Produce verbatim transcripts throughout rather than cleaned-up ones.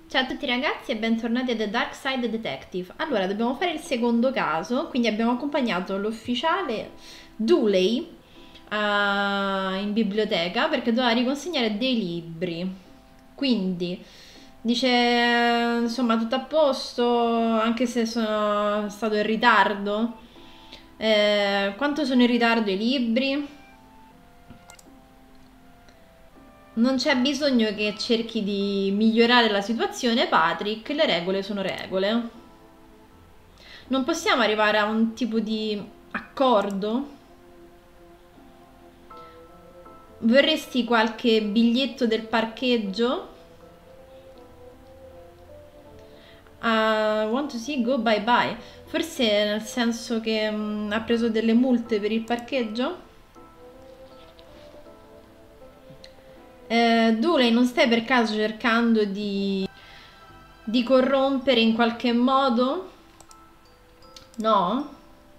Ciao a tutti ragazzi e bentornati a The Dark Side Detective. Allora, dobbiamo fare il secondo caso, quindi abbiamo accompagnato l'ufficiale Dooley eh, in biblioteca perché doveva riconsegnare dei libri. Quindi dice, eh, insomma, tutto a posto, anche se sono stato in ritardo. Eh, quanto sono in ritardo i libri? Non c'è bisogno che cerchi di migliorare la situazione, Patrick, le regole sono regole. Non possiamo arrivare a un tipo di accordo? Vorresti qualche biglietto del parcheggio? I want to see go bye bye. Forse nel senso che mm, ha preso delle multe per il parcheggio? Eh, Dooley, non stai per caso cercando di, di corrompere in qualche modo? No?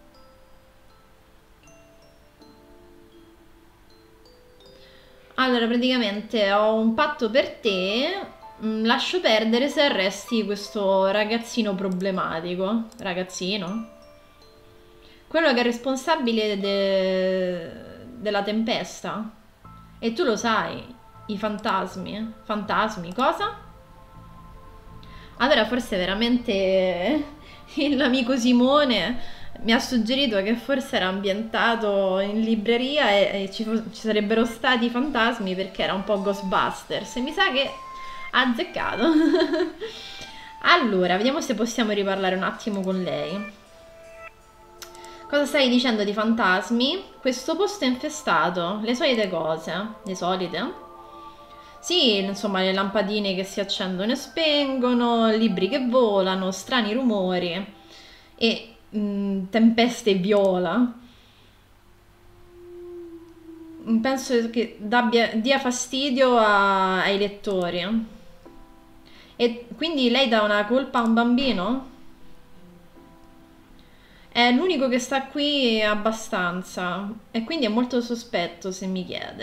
Allora, praticamente ho un patto per te. mm, Lascio perdere se arresti questo ragazzino problematico. Ragazzino? Quello che è responsabile de- della tempesta. E tu lo sai, i fantasmi. Fantasmi, cosa? Allora forse veramente l'amico Simone mi ha suggerito che forse era ambientato in libreria e, e ci, fo- ci sarebbero stati i fantasmi perché era un po' Ghostbusters e mi sa che ha azzeccato. Allora, vediamo se possiamo riparlare un attimo con lei. Cosa stai dicendo di fantasmi? Questo posto è infestato, le solite cose, le solite? Sì, insomma, le lampadine che si accendono e spengono, libri che volano, strani rumori e mm, tempeste viola. Penso che dabbia- dia fastidio a- ai lettori. E quindi lei dà una colpa a un bambino? È l'unico che sta qui abbastanza e quindi è molto sospetto se mi chiede.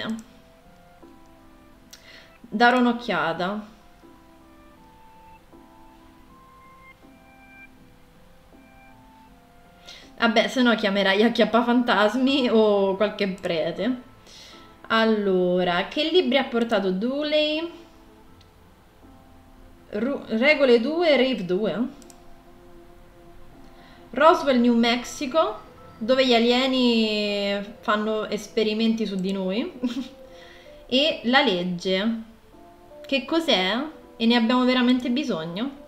Darò un'occhiata. Vabbè, se no chiamerai Acchiappafantasmi o qualche prete. Allora, che libri ha portato Dooley? Ru- Regole due, Rave due? Roswell, New Mexico, dove gli alieni fanno esperimenti su di noi. E la legge. Che cos'è? E ne abbiamo veramente bisogno?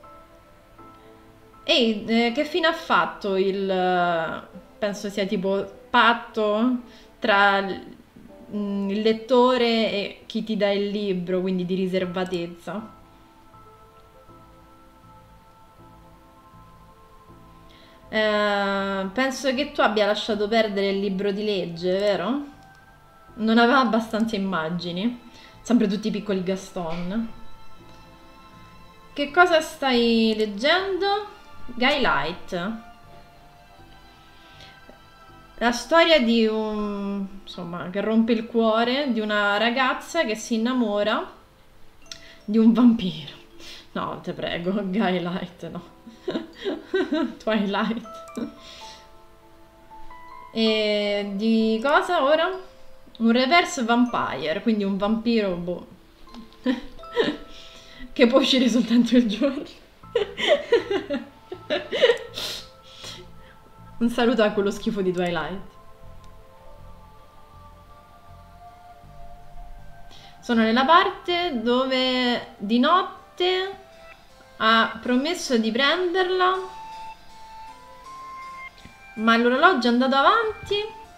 Ehi, eh, che fine ha fatto il... eh, penso sia tipo patto tra l- mm, il lettore e chi ti dà il libro, quindi di riservatezza? Eh, penso che tu abbia lasciato perdere il libro di legge, vero? Non aveva abbastanza immagini. Sempre tutti piccoli Gaston. Che cosa stai leggendo? Guy Light. La storia di un, insomma, che rompe il cuore di una ragazza che si innamora di un vampiro. No, te prego, Guy Light, no. Twilight. E di cosa ora? Un reverse vampire, quindi un vampiro, boh, che può uscire soltanto il giorno. Un saluto a quello schifo di Twilight. Sono nella parte dove di notte ha promesso di prenderla, ma l'orologio è andato avanti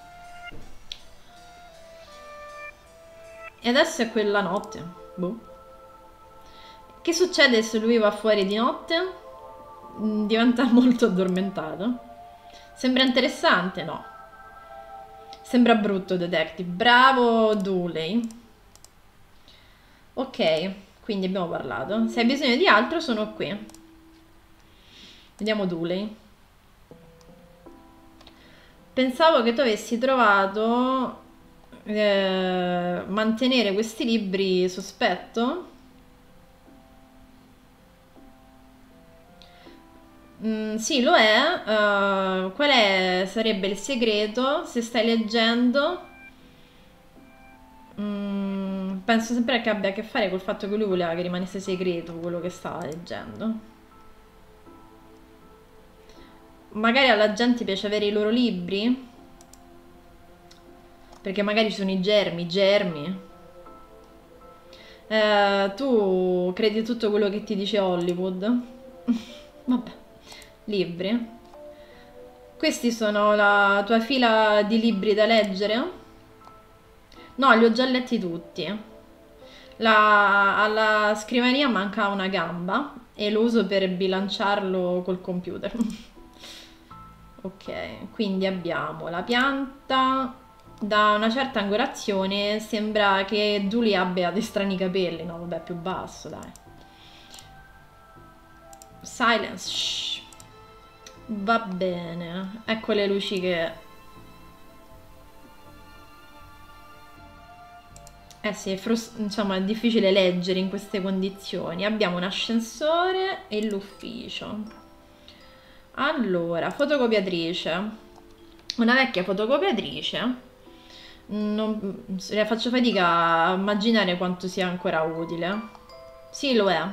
e adesso è quella notte. Boh. Che succede se lui va fuori di notte? Mm, Diventa molto addormentato. Sembra interessante, no? Sembra brutto, detective. Bravo, Dooley. Ok, quindi abbiamo parlato. Se hai bisogno di altro, sono qui. Vediamo Dooley. Pensavo che tu avessi trovato eh, mantenere questi libri sospetto. Mm, sì, lo è. Uh, qual è, sarebbe il segreto? Se stai leggendo, mm, penso sempre che abbia a che fare col fatto che lui voleva che rimanesse segreto quello che stava leggendo. Magari alla gente piace avere i loro libri, perché magari ci sono i germi, i germi. Eh, tu credi tutto quello che ti dice Hollywood? Vabbè, libri. Questi sono la tua fila di libri da leggere? No, li ho già letti tutti. La- alla scrivania manca una gamba e lo uso per bilanciarlo col computer. Ok, quindi abbiamo la pianta. Da una certa angolazione sembra che Dooley abbia dei strani capelli. No, vabbè, più basso, dai. Silence. Shh. Va bene. Ecco le luci che... Eh sì, è frus- insomma, è difficile leggere in queste condizioni. Abbiamo un ascensore e l'ufficio. Allora, fotocopiatrice. Una vecchia fotocopiatrice. Non, le faccio fatica a immaginare quanto sia ancora utile. Sì, lo è.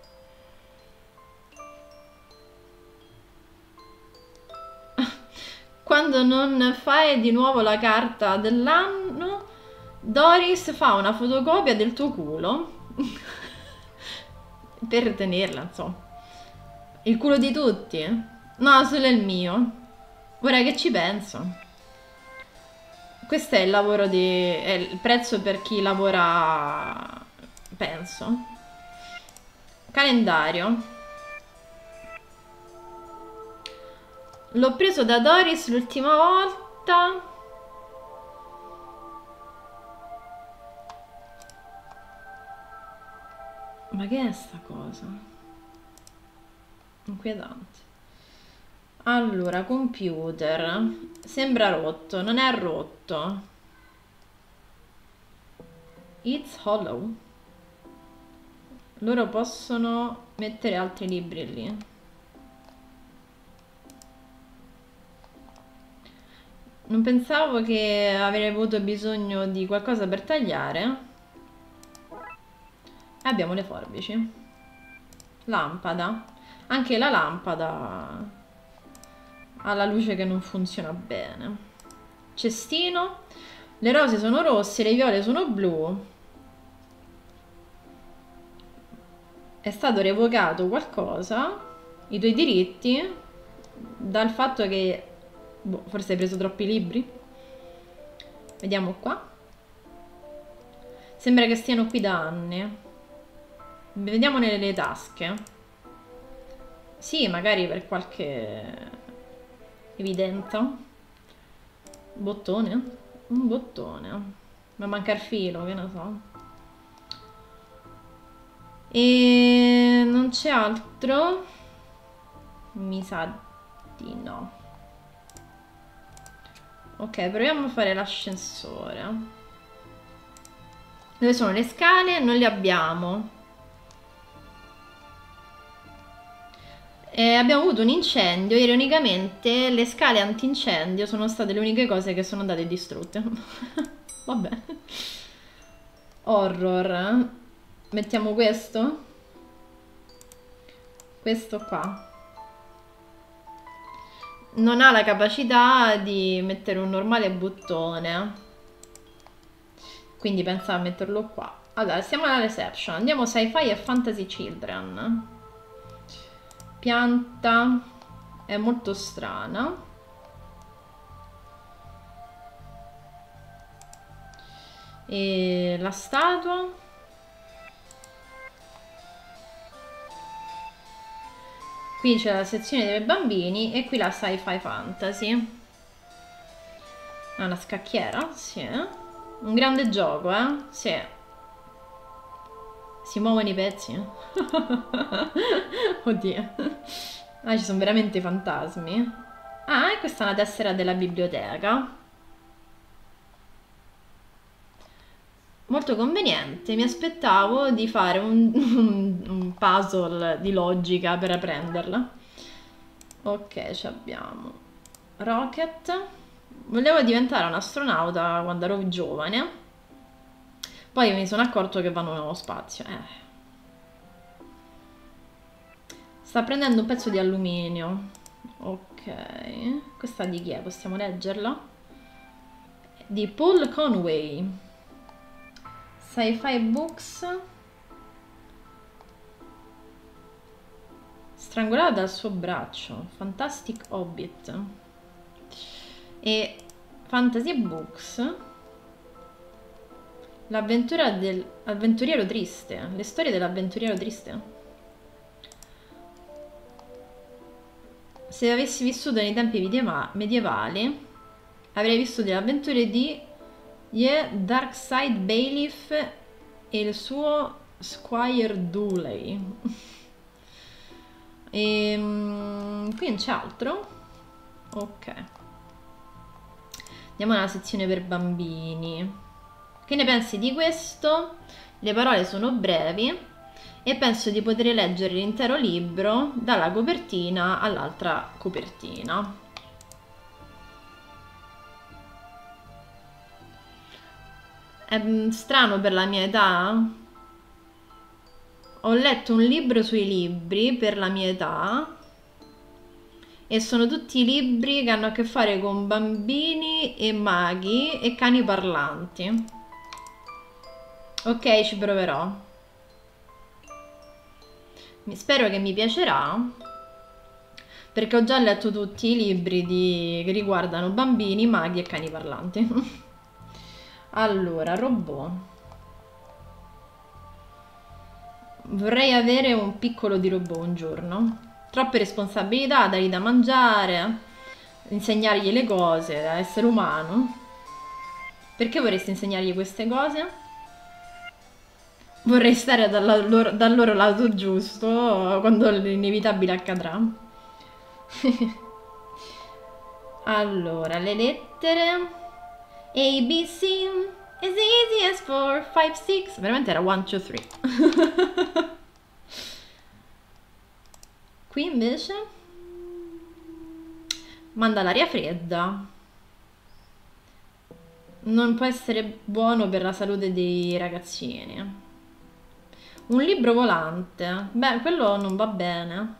Quando non fai di nuovo la carta dell'anno, Doris fa una fotocopia del tuo culo per tenerla, insomma. Il culo di tutti? No, solo il mio. Ora che ci penso. Questo è il lavoro di... è il prezzo per chi lavora, penso. Calendario. L'ho preso da Doris l'ultima volta. Ma che è sta cosa? Inquietante. Allora, computer. Sembra rotto, non è rotto. It's hollow. Loro possono mettere altri libri lì. Non pensavo che avrei avuto bisogno di qualcosa per tagliare. E abbiamo le forbici. Lampada. Anche la lampada ha la luce che non funziona bene. Cestino. Le rose sono rosse, le viole sono blu. È stato revocato qualcosa, i tuoi diritti, dal fatto che... Boh, forse hai preso troppi libri? Vediamo qua. Sembra che stiano qui da anni. Vediamo nelle tasche. Sì, magari per qualche evidenza. Bottone? Un bottone. Ma manca il filo, che ne so. E non c'è altro? Mi sa di no. Ok, proviamo a fare l'ascensore. Dove sono le scale? Non le abbiamo. E abbiamo avuto un incendio. Ironicamente, le scale antincendio sono state le uniche cose che sono andate distrutte. Vabbè. Horror. Mettiamo questo? Questo qua. Non ha la capacità di mettere un normale bottone, quindi pensavo a metterlo qua. Allora, siamo alla reception. Andiamo sci-fi e fantasy children. Pianta è molto strana. E la statua. Qui c'è la sezione dei bambini e qui la sci-fi fantasy. Ah, una scacchiera? Sì. Un grande gioco, eh? Sì. Si muovono i pezzi? Oddio. Ah, ci sono veramente fantasmi. Ah, e questa è una tessera della biblioteca. Molto conveniente. Mi aspettavo di fare un, un, un puzzle di logica per apprenderla. Ok, ci abbiamo Rocket. Volevo diventare un astronauta quando ero giovane, poi mi sono accorto che vanno nello spazio. Eh. Sta prendendo un pezzo di alluminio. Ok, questa di chi è? Possiamo leggerla? Di Paul Conway. Sci-fi Books. Strangolata dal suo braccio. Fantastic Hobbit. E Fantasy Books. L'avventura dell'avventuriero triste. Le storie dell'avventuriero triste. Se avessi vissuto nei tempi medieva- medievali, avrei vissuto le avventure di Ye Darkside Bailiff e il suo Squire Dooley. E qui non c'è altro. Ok, andiamo alla sezione per bambini. Che ne pensi di questo? Le parole sono brevi e penso di poter leggere l'intero libro dalla copertina all'altra copertina. È strano per la mia età. Ho letto un libro sui libri per la mia età e sono tutti libri che hanno a che fare con bambini e maghi e cani parlanti. Ok, ci proverò. Spero che mi piacerà, perché ho già letto tutti i libri di... che riguardano bambini, maghi e cani parlanti. Allora, robot. Vorrei avere un piccolo di robot un giorno. Troppe responsabilità, dargli da mangiare, insegnargli le cose, da essere umano. Perché vorresti insegnargli queste cose? Vorrei stare dal loro, dal loro lato giusto quando l'inevitabile accadrà. Allora, le lettere A, B, C, as easy as four, five, six. Veramente era one, two, three. Qui invece manda l'aria fredda. Non può essere buono per la salute dei ragazzini. Un libro volante. Beh, quello non va bene.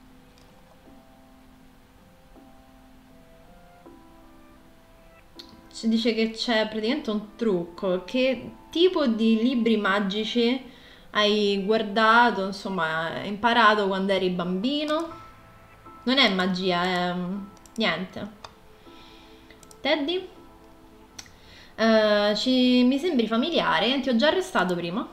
Ci dice che c'è praticamente un trucco. Che tipo di libri magici hai guardato, insomma, hai imparato quando eri bambino? Non è magia, è niente. Teddy? Uh, ci... Mi sembri familiare? Ti ho già arrestato prima?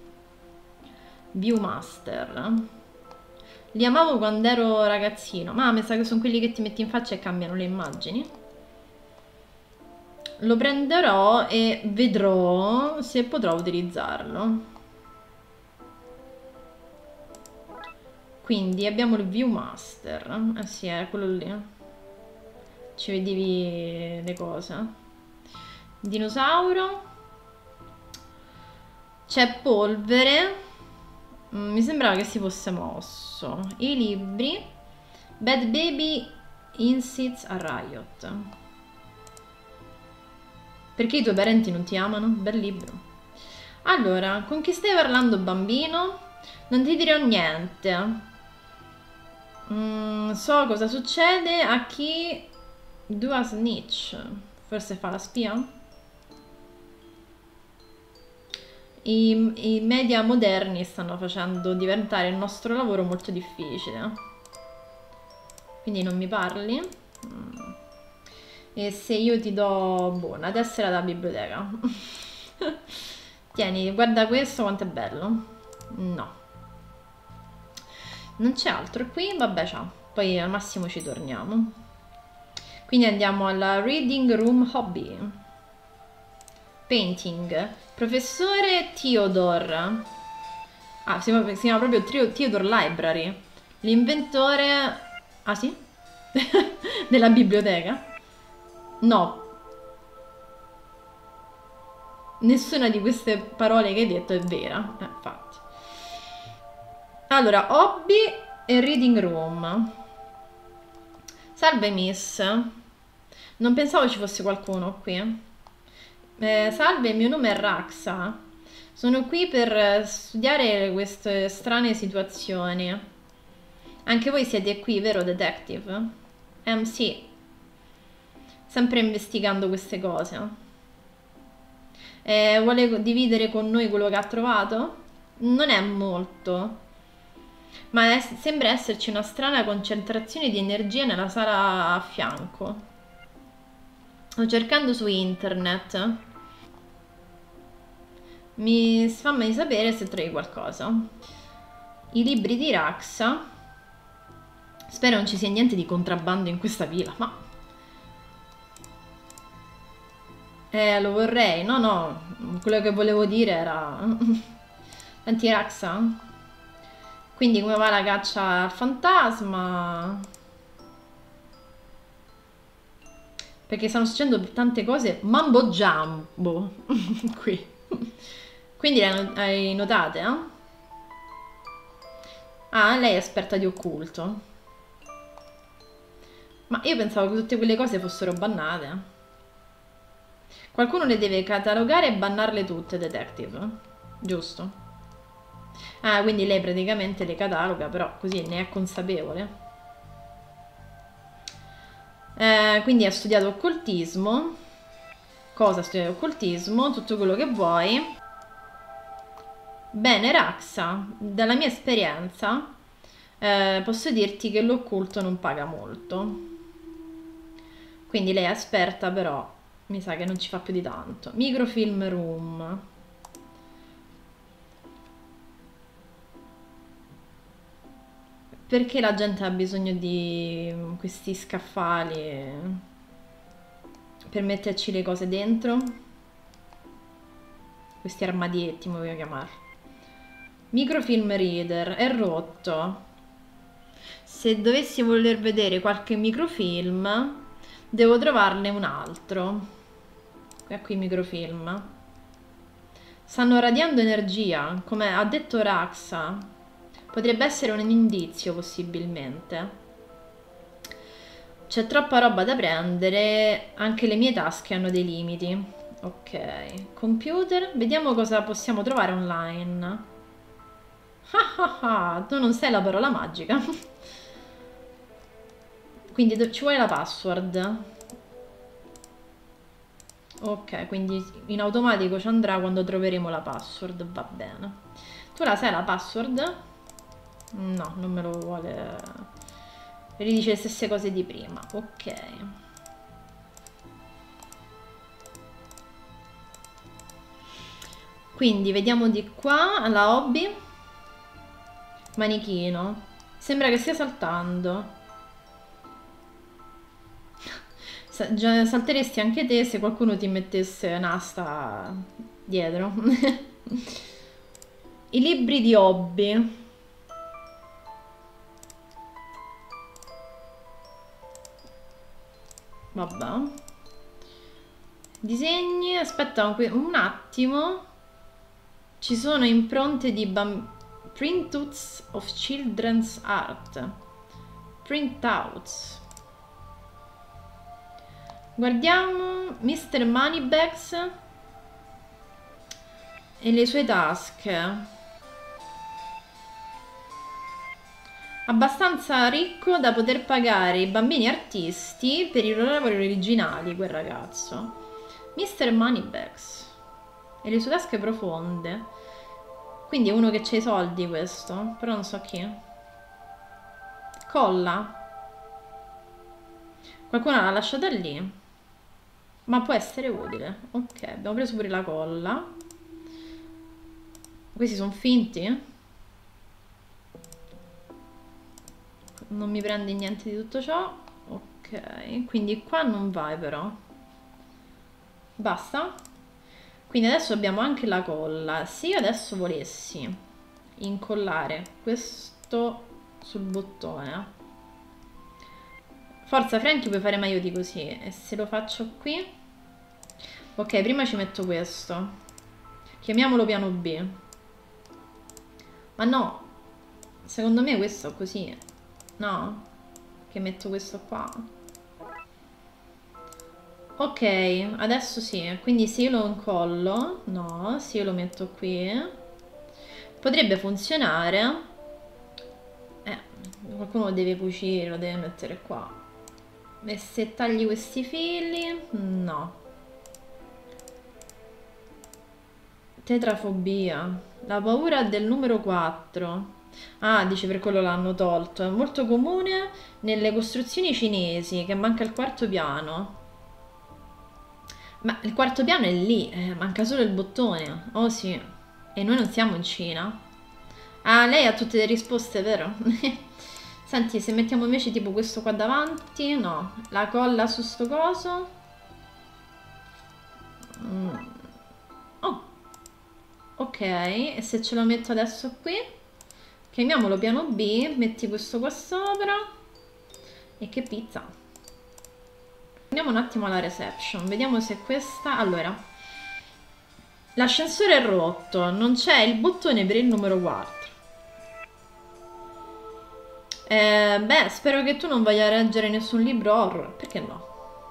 Viewmaster. Li amavo quando ero ragazzino. Ma mi sa che sono quelli che ti metti in faccia e cambiano le immagini. Lo prenderò e vedrò se potrò utilizzarlo. Quindi abbiamo il Viewmaster. Eh sì, è quello lì. Ci vedevi le cose. Dinosauro. C'è polvere. Mi sembrava che si fosse mosso. I libri. Bad Baby Insights a Riot. Perché i tuoi parenti non ti amano? Bel libro. Allora, con chi stai parlando, bambino? Non ti dirò niente. Mm, so cosa succede a chi do a snitch. Forse fa la spia? I, I media moderni stanno facendo diventare il nostro lavoro molto difficile. Quindi non mi parli? Mm. E se io ti do, boh, una tessera da biblioteca? Tieni, guarda questo quanto è bello. No. Non c'è altro qui, vabbè, ciao. Poi al massimo ci torniamo. Quindi andiamo alla Reading Room Hobby. Painting. Professore Theodore. Ah, si chiama, si chiama proprio Theodore Library. L'inventore... Ah sì? Della biblioteca? No. Nessuna di queste parole che hai detto è vera. Eh, infatti. Allora, hobby e reading room. Salve Miss, non pensavo ci fosse qualcuno qui. Eh, salve, il mio nome è Raxa. Sono qui per studiare queste strane situazioni. Anche voi siete qui, vero detective? Ehm, sì. Sempre investigando queste cose. Eh, vuole dividere con noi quello che ha trovato? Non è molto, ma è- sembra esserci una strana concentrazione di energia nella sala a fianco. Sto cercando su internet. Mi fammi sapere se trovi qualcosa. I libri di Raxa. Spero non ci sia niente di contrabbando in questa pila, ma... Eh, lo vorrei. No, no, quello che volevo dire era... Senti, Raxa? Quindi come va la caccia al fantasma? Perché stanno succedendo tante cose mambo jumbo qui. Quindi le hai notate, eh? Ah, lei è esperta di occulto. Ma io pensavo che tutte quelle cose fossero bannate. Qualcuno le deve catalogare e bannarle tutte, detective. Giusto? Ah, quindi lei praticamente le cataloga, però così ne è consapevole. Eh, quindi ha studiato occultismo. Cosa ha studiato occultismo? Tutto quello che vuoi. Bene, Raxa, dalla mia esperienza eh, posso dirti che l'occulto non paga molto. Quindi lei è esperta, però mi sa che non ci fa più di tanto. Microfilm room. Perché la gente ha bisogno di questi scaffali per metterci le cose dentro? Questi armadietti, come voglio chiamarli. Microfilm reader, è rotto. Se dovessi voler vedere qualche microfilm, devo trovarne un altro. Qui qui microfilm. Stanno radiando energia, come ha detto Raxa. Potrebbe essere un indizio, possibilmente. C'è troppa roba da prendere, anche le mie tasche hanno dei limiti. Ok, computer, vediamo cosa possiamo trovare online. Ah ah ah, tu non sai la parola magica. Quindi ci vuole la password. Ok, quindi in automatico ci andrà quando troveremo la password, va bene. Tu la sai la password? No, non me lo vuole. Ridice le stesse cose di prima. Ok. Quindi vediamo di qua la hobby. Manichino. Sembra che stia saltando. Salteresti anche te se qualcuno ti mettesse un'asta dietro. I libri di hobby. Vabbè. Disegni. Aspetta un attimo. Ci sono impronte di bambini. Printouts of children's art. Printouts. Guardiamo mister Moneybags e le sue tasche. Abbastanza ricco da poter pagare i bambini artisti per i loro lavori originali, quel ragazzo. mister Moneybags e le sue tasche profonde. Quindi è uno che c'ha i soldi questo, però non so chi. Colla. Qualcuno l'ha lasciata lì. Ma può essere utile. Ok, abbiamo preso pure la colla. Questi sono finti? Non mi prendi niente di tutto ciò. Ok, quindi qua non vai però. Basta? Quindi adesso abbiamo anche la colla. Se io adesso volessi incollare questo sul bottone. Forza Franky, puoi fare meglio di così. E se lo faccio qui? Ok, prima ci metto questo. Chiamiamolo piano B. Ma no, secondo me questo così. No? che metto questo qua. Ok, adesso sì, quindi se io lo incollo, no, se io lo metto qui, potrebbe funzionare. Eh, qualcuno lo deve cucire, lo deve mettere qua. E se tagli questi fili, no. Tetrafobia, la paura del numero quattro. Ah, dice per quello l'hanno tolto. È molto comune nelle costruzioni cinesi, che manca il quarto piano. Ma il quarto piano è lì, eh, manca solo il bottone. Oh sì. E noi non siamo in Cina. Ah, lei ha tutte le risposte, vero? Senti, se mettiamo invece tipo questo qua davanti, no. La colla su sto coso. Mm. Oh. Ok, e se ce lo metto adesso qui? Chiamiamolo piano B, metti questo qua sopra. E che pizza. Andiamo un attimo alla reception, vediamo se questa... Allora, l'ascensore è rotto, non c'è il bottone per il numero quattro. Eh, beh, spero che tu non voglia leggere nessun libro horror, perché no?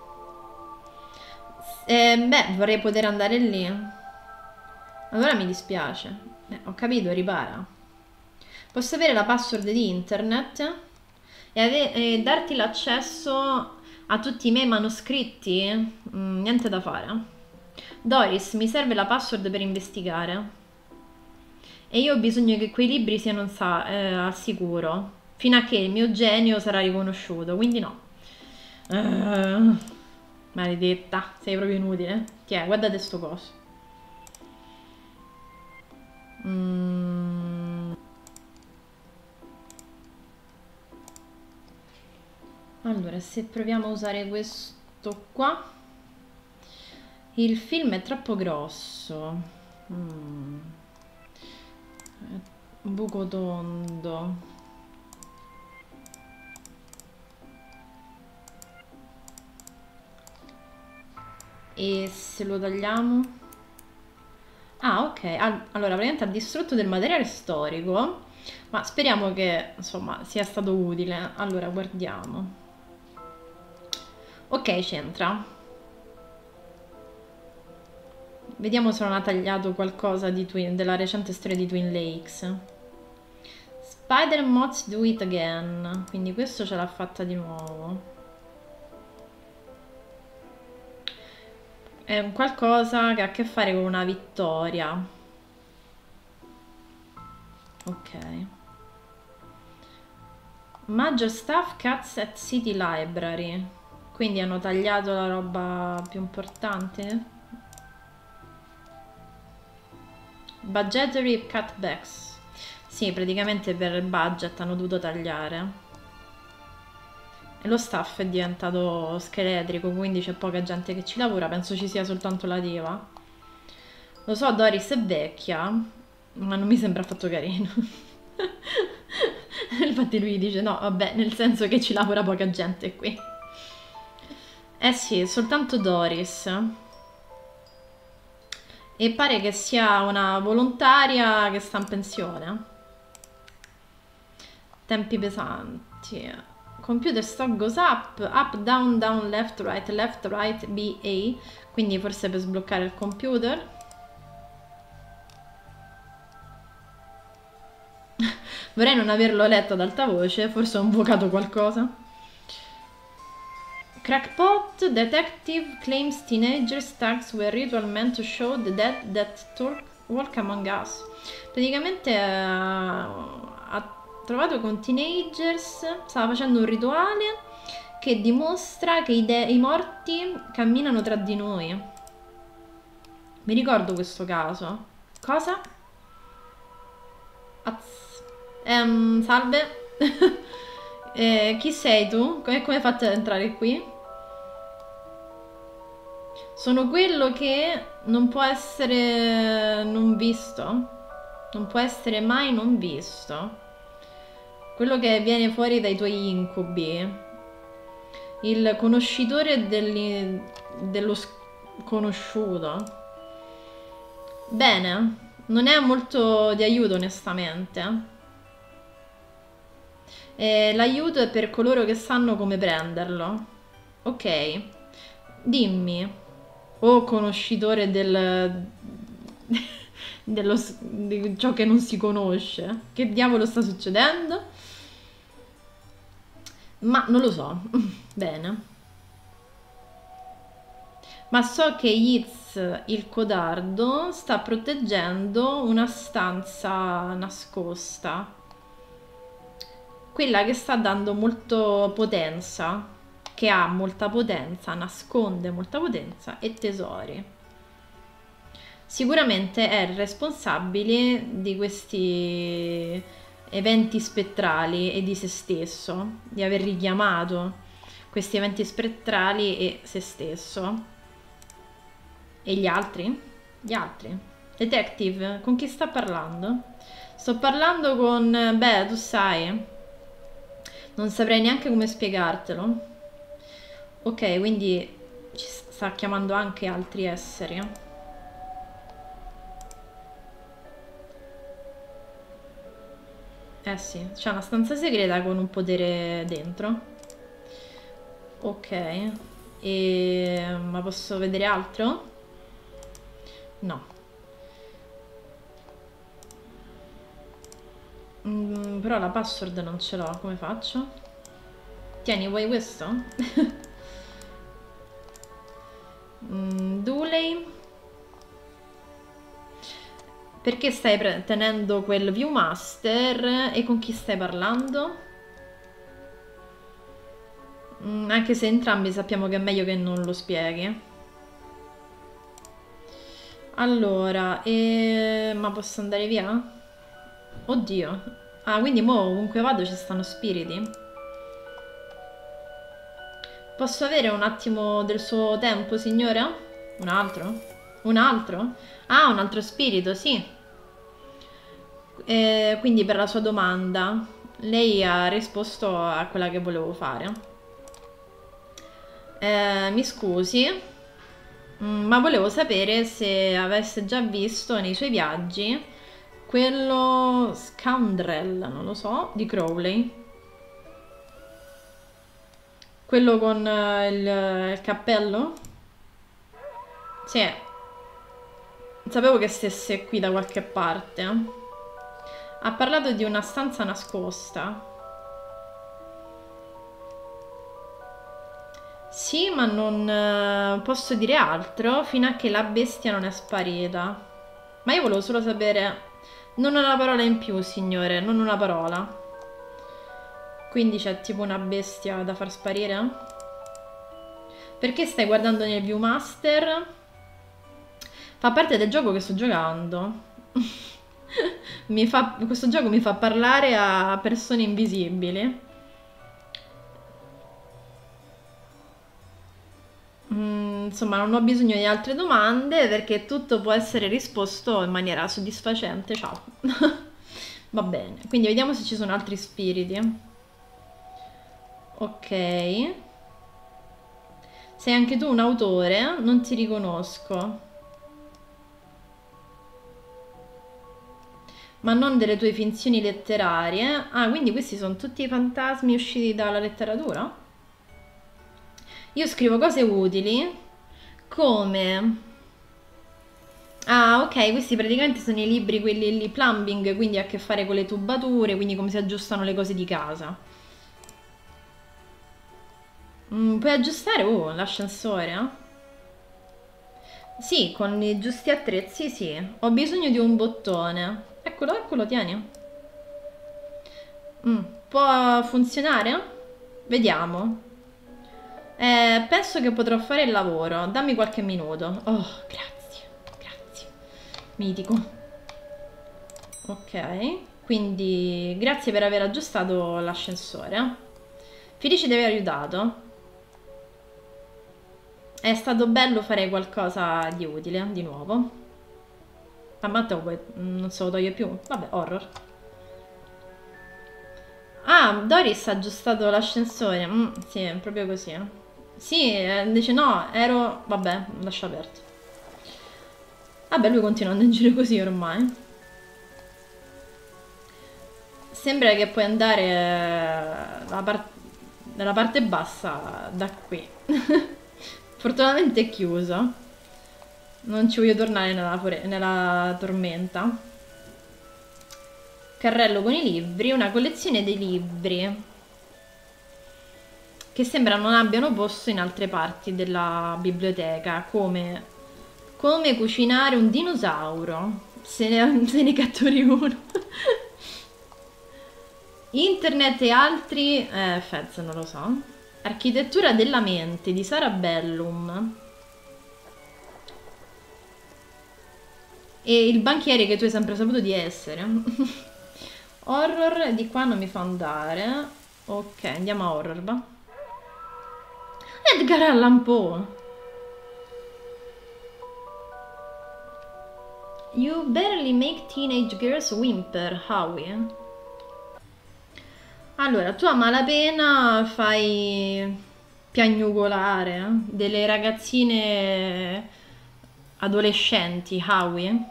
Eh, beh, vorrei poter andare lì. Allora mi dispiace. Eh, ho capito, ripara. Posso avere la password di internet e, ave- e darti l'accesso a tutti i miei manoscritti? Mm, niente da fare. Doris, mi serve la password per investigare. E io ho bisogno che quei libri siano sa- eh, al sicuro, fino a che il mio genio sarà riconosciuto, quindi no. Uh, maledetta, sei proprio inutile. Tiè, guardate sto coso. Mm. Allora, se proviamo a usare questo qua, il film è troppo grosso. Mm. Buco tondo. E se lo tagliamo? Ah, ok. Al- allora, praticamente ha distrutto del materiale storico, ma speriamo che, insomma, sia stato utile. Allora, guardiamo. Ok, c'entra. Vediamo se non ha tagliato qualcosa di Twin- della recente storia di Twin Lakes. Spider Moths Do It Again. Quindi questo ce l'ha fatta di nuovo. È un qualcosa che ha a che fare con una vittoria. Ok. Major Staff Cuts at City Library. Quindi hanno tagliato la roba più importante. Budgetary cutbacks. Sì, praticamente per il budget hanno dovuto tagliare. E lo staff è diventato scheletrico, quindi c'è poca gente che ci lavora. Penso ci sia soltanto la diva. Lo so, Doris è vecchia, ma non mi sembra affatto carino. Infatti lui dice no, vabbè, nel senso che ci lavora poca gente qui. Eh sì, soltanto Doris. E pare che sia una volontaria che sta in pensione. Tempi pesanti. Computer stock goes up, up, down, down, left, right, left, right, B, A. Quindi forse per sbloccare il computer. Vorrei non averlo letto ad alta voce, forse ho invocato qualcosa. Crackpot detective claims teenagers tags were ritual meant to show the dead that talk, walk among us. Praticamente eh, ha trovato con teenagers, stava facendo un rituale che dimostra che i, i morti camminano tra di noi. Mi ricordo questo caso. Cosa? Az. Ehm, salve. eh, chi sei tu? Come, come hai fatto ad entrare qui? Sono quello che non può essere non visto. Non può essere mai non visto. Quello che viene fuori dai tuoi incubi. Il conoscitore degli, dello sconosciuto. Bene, non è molto di aiuto onestamente. E l'aiuto è per coloro che sanno come prenderlo. Ok. Dimmi. O conoscitore del... dello... di ciò che non si conosce. Che diavolo sta succedendo? Ma non lo so. Bene. Ma so che Yiz, il codardo, sta proteggendo una stanza nascosta. Quella che sta dando molto potenza, che ha molta potenza, nasconde molta potenza e tesori. Sicuramente è il responsabile di questi eventi spettrali e di se stesso, di aver richiamato questi eventi spettrali e se stesso. E gli altri? Gli altri? Detective, con chi sta parlando? Sto parlando con... Beh, tu sai. Non saprei neanche come spiegartelo. Ok, quindi ci sta chiamando anche altri esseri. Eh sì, c'è una stanza segreta con un potere dentro. Ok. E... ma posso vedere altro? No. Mm, però la password non ce l'ho, come faccio? Tieni, vuoi questo? mm, Dooley. Perché stai tenendo quel Viewmaster e con chi stai parlando? Mm, anche se entrambi sappiamo che è meglio che non lo spieghi. Allora, e... ma posso andare via? Oddio. Ah, quindi mo ovunque vado ci stanno spiriti? Posso avere un attimo del suo tempo, signora? Un altro? Un altro? Ah, un altro spirito, sì. E quindi per la sua domanda, lei ha risposto a quella che volevo fare. Eh, mi scusi, mm, ma volevo sapere se avesse già visto nei suoi viaggi quello scoundrel, non lo so, di Crowley. Quello con eh, il, il cappello? Sì, sapevo che stesse qui da qualche parte. Ha parlato di una stanza nascosta. Sì, ma non eh, posso dire altro fino a che la bestia non è sparita. Ma io volevo solo sapere... Non una parola in più, signore, non una parola. Quindi c'è tipo una bestia da far sparire? Perché stai guardando nel Viewmaster? Fa parte del gioco che sto giocando. Mi fa... Questo gioco mi fa parlare a persone invisibili. Mm, insomma, non ho bisogno di altre domande perché tutto può essere risposto in maniera soddisfacente. Ciao. Va bene, quindi vediamo se ci sono altri spiriti. Ok. Sei anche tu un autore? Non ti riconosco. Ma non delle tue finzioni letterarie. Ah, quindi questi sono tutti i fantasmi usciti dalla letteratura? Io scrivo cose utili come... Ah, ok, questi praticamente sono i libri, quelli lì, plumbing, quindi ha a che fare con le tubature, quindi come si aggiustano le cose di casa. Mm, puoi aggiustare? Oh, l'ascensore, eh? Sì, con i giusti attrezzi, sì. Ho bisogno di un bottone. Eccolo, eccolo, tieni. Mm, può funzionare? Vediamo. Eh, penso che potrò fare il lavoro. Dammi qualche minuto. Oh, grazie, grazie. Mitico. Ok, quindi grazie per aver aggiustato l'ascensore. Felice di aver aiutato. È stato bello fare qualcosa di utile, di nuovo. Ah, ma te lo puoi... non se lo toglie più? Vabbè, horror. Ah, Doris ha aggiustato l'ascensore. Mm, sì, è proprio così. Sì, eh, dice no, ero... Vabbè, lascia aperto. Vabbè, lui continua a agire così ormai. Sembra che puoi andare eh, nella, par- nella parte bassa da qui. Fortunatamente è chiuso. Non ci voglio tornare nella, fore- nella tormenta. Carrello con i libri, una collezione di libri che sembra non abbiano posto in altre parti della biblioteca, come come cucinare un dinosauro. Se ne, se ne catturi uno. Internet e altri... Eh, Fez, non lo so. Architettura della mente di Sara Bellum. E il banchiere che tu hai sempre saputo di essere. Horror, di qua non mi fa andare. Ok, andiamo a horror, va. Edgar Allan Poe. You barely make teenage girls whimper, Howie. Allora, tu a malapena fai piagnucolare delle ragazzine adolescenti, Howie.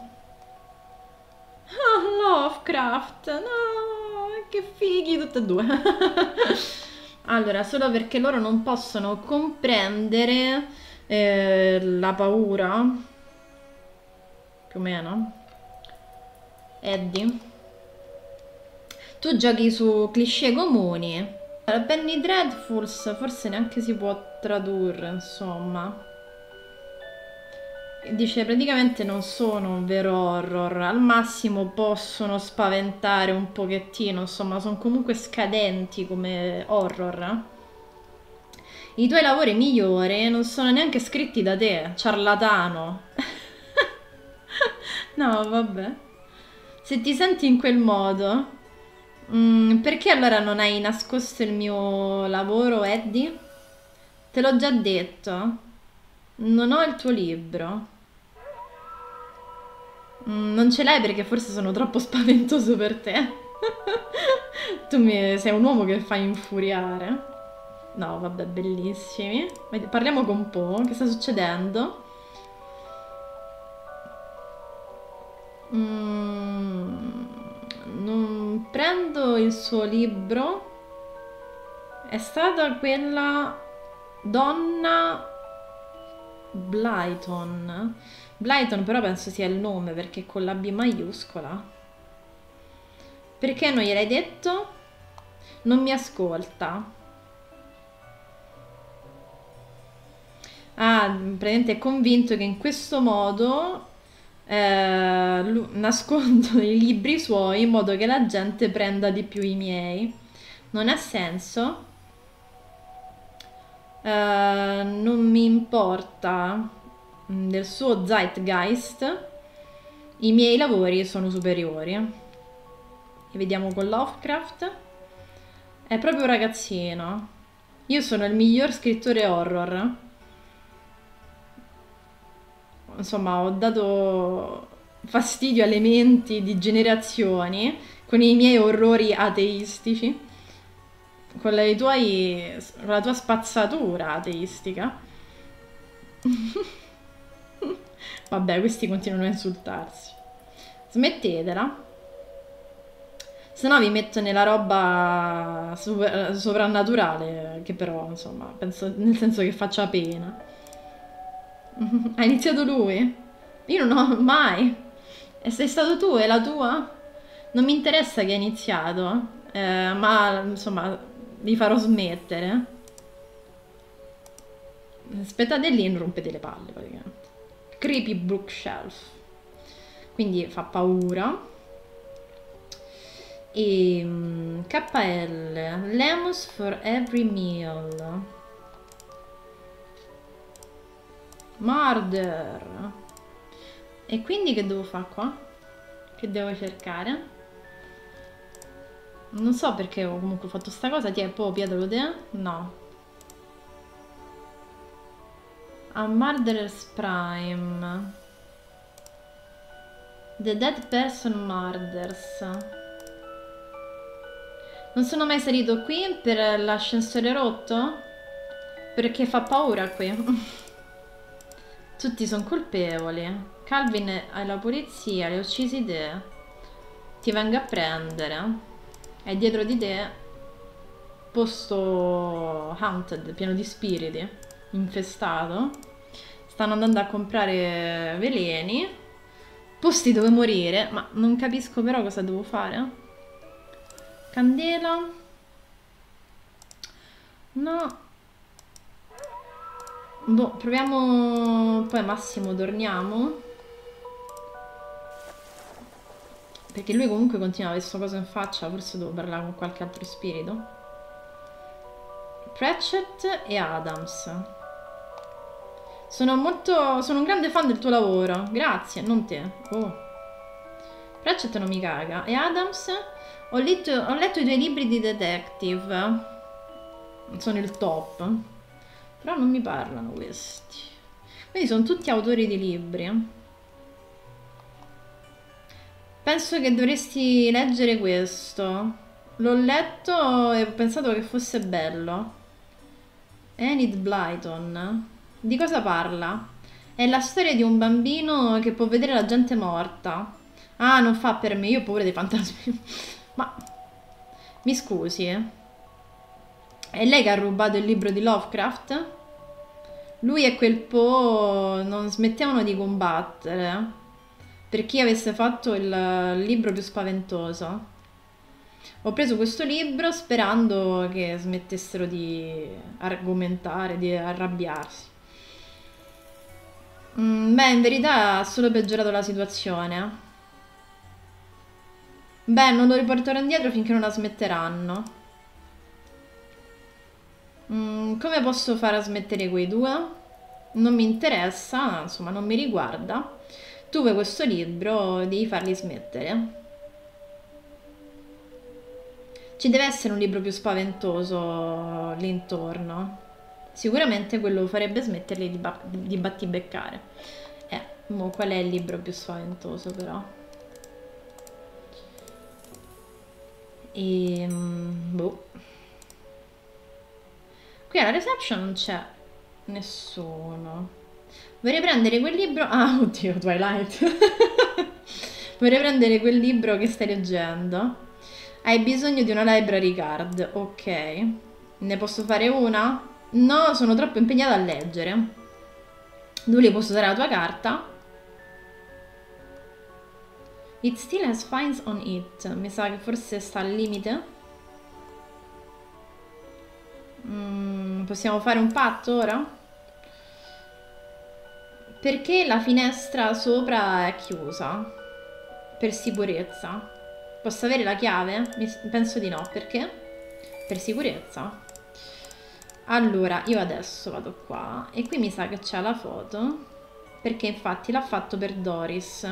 Ah, Lovecraft, no, che fighi tutte e due. Allora, solo perché loro non possono comprendere eh, la paura, più o meno. Eddie, tu giochi su cliché comuni. Allora, Penny Dreadfuls forse neanche si può tradurre, insomma. Dice praticamente non sono un vero horror, al massimo possono spaventare un pochettino, insomma, sono comunque scadenti come horror. I tuoi lavori migliori non sono neanche scritti da te, ciarlatano. No, vabbè. Se ti senti in quel modo, mm, perché allora non hai nascosto il mio lavoro, Eddie? Te l'ho già detto. Non ho il tuo libro. Mm, non ce l'hai perché forse sono troppo spaventoso per te. Tu mi- sei un uomo che fa infuriare. No, vabbè, bellissimi. Vedi- Parliamo con Po. Che sta succedendo? Mm, non prendo il suo libro. È stata quella donna Blyton. Blyton però penso sia il nome perché è con la B maiuscola. Perché non gliel'hai detto? Non mi ascolta. Ah, praticamente è convinto che in questo modo eh, lu- nascondo i libri suoi in modo che la gente prenda di più i miei. Non ha senso. Eh, non mi importa mm, del suo zeitgeist. I miei lavori sono superiori. E vediamo con Lovecraft. È proprio un ragazzino. Io sono il miglior scrittore horror. Insomma, ho dato fastidio alle menti di generazioni con i miei orrori ateistici, con la, i tuoi, con la tua spazzatura ateistica. Vabbè, questi continuano a insultarsi. Smettetela. Se no vi metto nella roba super- soprannaturale, che però, insomma, penso nel senso che faccia pena. Ha iniziato lui? Io non ho mai. E sei stato tu, è la tua? Non mi interessa che ha iniziato, eh, ma insomma, vi farò smettere. Aspettate lì e non rompete le palle, praticamente. Creepy bookshelf. Quindi fa paura. E mm, K L Lemons for every meal. Murder. E quindi che devo fare qua? Che devo cercare? Non so perché ho comunque fatto sta cosa. Ti è poi piedolo te? No. A Murderer's Prime. The Dead Person Murders. Non sono mai salito qui per l'ascensore rotto? Perché fa paura qui. Tutti sono colpevoli. Calvin è la polizia, li ha uccisi te. Ti vengo a prendere. è dietro di te, posto haunted, pieno di spiriti, infestato. Stanno andando a comprare veleni, posti dove morire, ma non capisco però cosa devo fare. Candela. No. Boh, proviamo. Poi massimo torniamo. Perché lui comunque continua a avere questo coso in faccia. Forse devo parlare con qualche altro spirito. Pratchett e Adams. Sono molto... Sono un grande fan del tuo lavoro. Grazie, non te. Oh. Pratchett non mi caga. E Adams? Ho letto, ho letto i tuoi libri di detective. Sono il top. Però non mi parlano questi. Quindi sono tutti autori di libri. Penso che dovresti leggere questo. L'ho letto e ho pensato che fosse bello. Enid Blyton. Di cosa parla? È la storia di un bambino che può vedere la gente morta. Ah, non fa per me, io ho paura dei fantasmi. Ma... Mi scusi? È lei che ha rubato il libro di Lovecraft? Lui e quel Po non smettevano di combattere per chi avesse fatto il libro più spaventoso. Ho preso questo libro sperando che smettessero di argomentare, di arrabbiarsi. Mm, beh, in verità ha solo peggiorato la situazione. Beh, non lo riporterò indietro finché non la smetteranno. Mm, come posso fare a smettere quei due? Non mi interessa, insomma, non mi riguarda. Tu vuoi questo libro, devi farli smettere. Ci deve essere un libro più spaventoso lì intorno. Sicuramente quello farebbe smetterli di, ba di battibeccare. Eh, mo qual è il libro più spaventoso però? E... boh. Qui alla reception non c'è nessuno. Vorrei prendere quel libro... Ah, oddio, Twilight. Vorrei prendere quel libro che stai leggendo. Hai bisogno di una library card. Ok. Ne posso fare una? No, sono troppo impegnata a leggere. Dove posso usare la tua carta? It still has fines on it. Mi sa che forse sta al limite. Mm, possiamo fare un patto ora? Perché la finestra sopra è chiusa? Per sicurezza. Posso avere la chiave? Penso di no. Perché? Per sicurezza. Allora, io adesso vado qua. E qui mi sa che c'è la foto. Perché infatti l'ha fatto per Doris.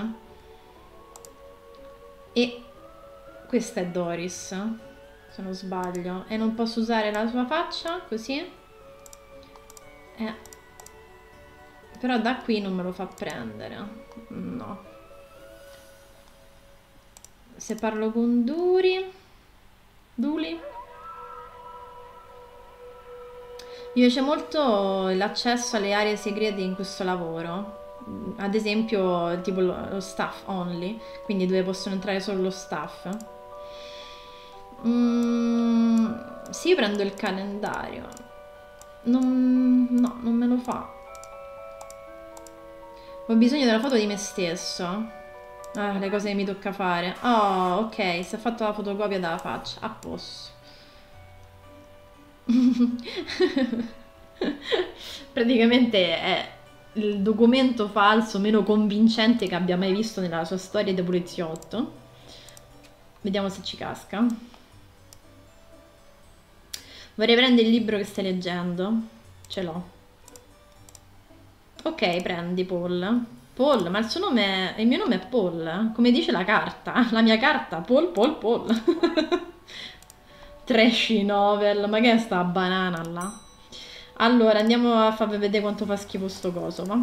E questa è Doris, se non sbaglio. E non posso usare la sua faccia così? Eh. Però da qui non me lo fa prendere. No. Se parlo con Duri... Duli? Mi piace molto l'accesso alle aree segrete in questo lavoro. Ad esempio, tipo lo, lo staff only, quindi dove possono entrare solo lo staff. Mm, sì, prendo il calendario. Non, no, non me lo fa. Ho bisogno della foto di me stesso. Ah, le cose che mi tocca fare. Oh, ok, si è fatto la fotocopia della faccia. A posto. Praticamente è il documento falso meno convincente che abbia mai visto nella sua storia di poliziotto. Vediamo se ci casca. Vorrei prendere il libro che stai leggendo. Ce l'ho. Ok, prendi Paul. Paul, ma il suo nome è... il mio nome è Paul, come dice la carta. La mia carta, Paul, Paul, Paul. Trashy novel, ma che è sta banana là? Allora, andiamo a farvi vedere quanto fa schifo sto coso, va?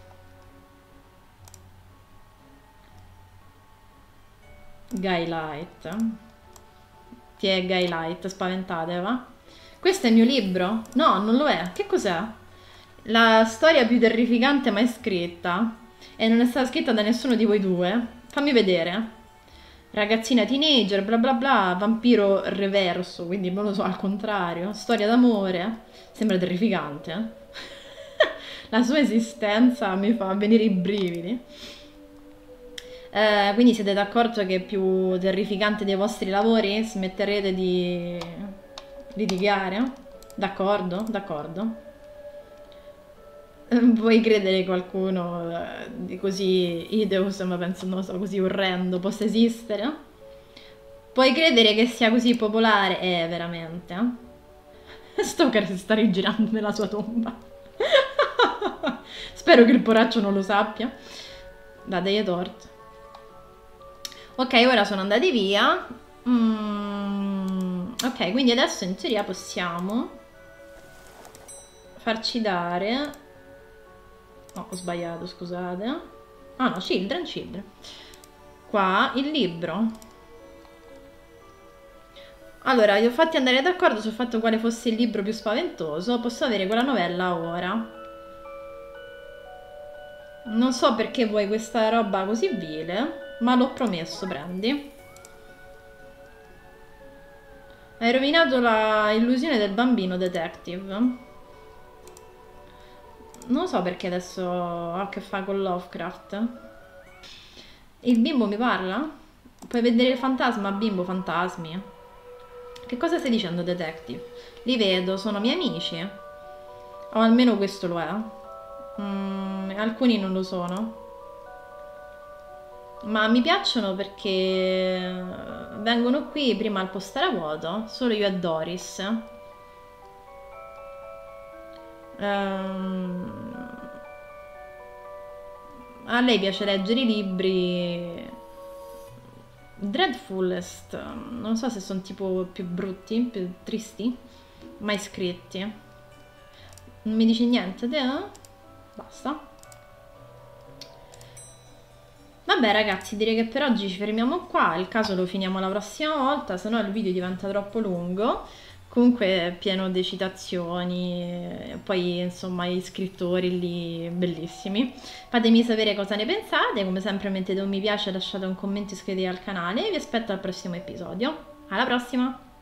Skylight. Ti è Skylight, spaventate, va? Questo è il mio libro? No, non lo è. Che cos'è? La storia più terrificante mai scritta. E non è stata scritta da nessuno di voi due. Fammi vedere. ragazzina teenager, bla bla bla, vampiro reverso, quindi non lo so, al contrario, storia d'amore, sembra terrificante. eh. La sua esistenza mi fa venire i brividi. Eh, quindi siete d'accordo che è più terrificante dei vostri lavori? Smetterete di litigare? D'accordo? D'accordo. Vuoi credere qualcuno eh, di così ideus, ma penso, non lo so, così orrendo possa esistere? Puoi credere che sia così popolare? Eh, veramente. eh? Stoker si sta rigirando nella sua tomba. Spero che il poraccio non lo sappia. Dategli torto. Ok, ora sono andati via. Mm, ok, quindi adesso in teoria possiamo farci dare... No, ho sbagliato, scusate. Ah no, Children, Children. Qua, il libro. Allora, li ho fatti andare d'accordo sul fatto quale fosse il libro più spaventoso. Posso avere quella novella ora. Non so perché vuoi questa roba così vile, ma l'ho promesso, prendi. Hai rovinato la illusione del bambino detective. Non so perché adesso ha a che fare con Lovecraft. Il bimbo mi parla? Puoi vedere il fantasma, bimbo, fantasmi. Che cosa stai dicendo, detective? Li vedo, sono miei amici. O almeno questo lo è. Mm, alcuni non lo sono. Ma mi piacciono perché vengono qui prima al postare a vuoto, solo io e Doris. Ehm, a lei piace leggere i libri. Dreadfulest, non so se sono tipo più brutti, più tristi, mai scritti. Non mi dici niente, te? Basta. Vabbè ragazzi, direi che per oggi ci fermiamo qua, il caso lo finiamo la prossima volta, se no il video diventa troppo lungo. Comunque è pieno di citazioni, poi insomma gli scrittori lì bellissimi. Fatemi sapere cosa ne pensate, come sempre mettete un mi piace, lasciate un commento e iscrivetevi al canale e vi aspetto al prossimo episodio. Alla prossima!